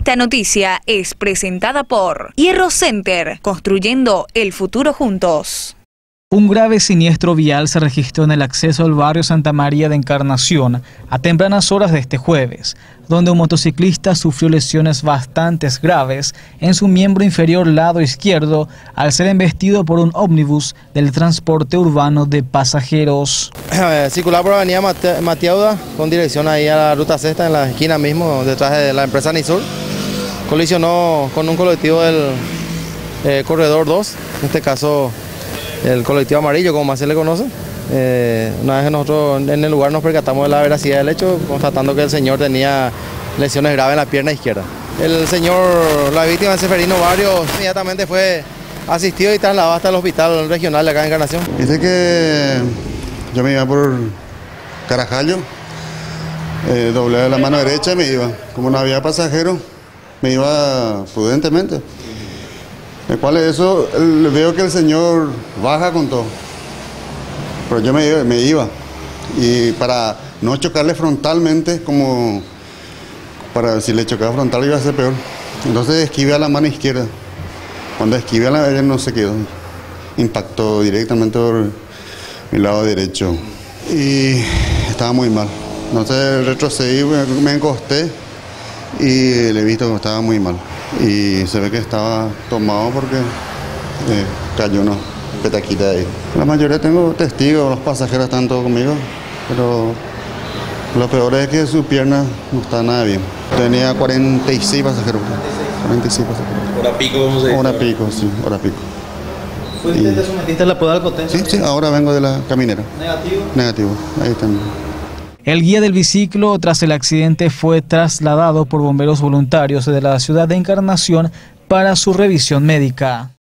Esta noticia es presentada por Hierro Center, construyendo el futuro juntos. Un grave siniestro vial se registró en el acceso al barrio Santa María de Encarnación a tempranas horas de este jueves, donde un motociclista sufrió lesiones bastante graves en su miembro inferior lado izquierdo al ser embestido por un ómnibus del transporte urbano de pasajeros. Circular por avenida Matiauda con dirección ahí a la ruta sexta en la esquina mismo, detrás de la empresa Nisur. Colisionó con un colectivo del corredor 2, en este caso el colectivo amarillo, como más se le conoce. Una vez que nosotros en el lugar nos percatamos de la veracidad del hecho, constatando que el señor tenía lesiones graves en la pierna izquierda. El señor, la víctima de Seferino Barrios, inmediatamente fue asistido y trasladado hasta el hospital regional de acá en Encarnación. Dice que yo me iba por Carajallo, doblé la mano derecha y me iba. Como no había pasajero, me iba prudentemente. El cual eso, veo que el señor baja con todo, pero yo me iba, y para no chocarle frontalmente, como para si le chocaba frontal iba a ser peor, entonces esquivé a la mano izquierda. Cuando esquivé a la derecha no se quedó, impactó directamente por mi lado derecho y estaba muy mal. Entonces retrocedí, me encosté y le he visto que estaba muy mal. Y se ve que estaba tomado porque cayó una petaquita de ahí. La mayoría tengo testigos, los pasajeros están todos conmigo, pero lo peor es que su pierna no está nada bien. Tenía 46 pasajeros. 46 pasajeros. ¿Hora pico, vamos a decir? Hora pico, sí, hora pico. ¿Te sometiste a la prueba de potencia? Sí, ahora vengo de la caminera. ¿Negativo? Negativo, ahí están. El guía del biciclo tras el accidente fue trasladado por bomberos voluntarios de la ciudad de Encarnación para su revisión médica.